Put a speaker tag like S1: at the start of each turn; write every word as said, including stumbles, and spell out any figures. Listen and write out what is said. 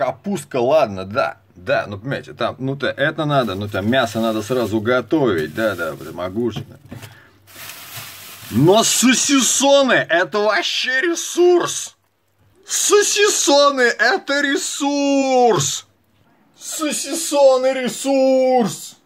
S1: капустка, ладно, да. Да, ну понимаете, там, ну-то это надо, ну там мясо надо сразу готовить, да-да, прям огурчик. Но сосисоны это вообще ресурс. Сосисоны это ресурс. Сосисоны ресурс.